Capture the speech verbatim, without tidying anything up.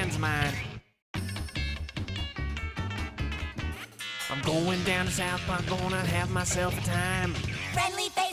friend's mine. I'm going down to South Park, gonna have myself a time. Friendly face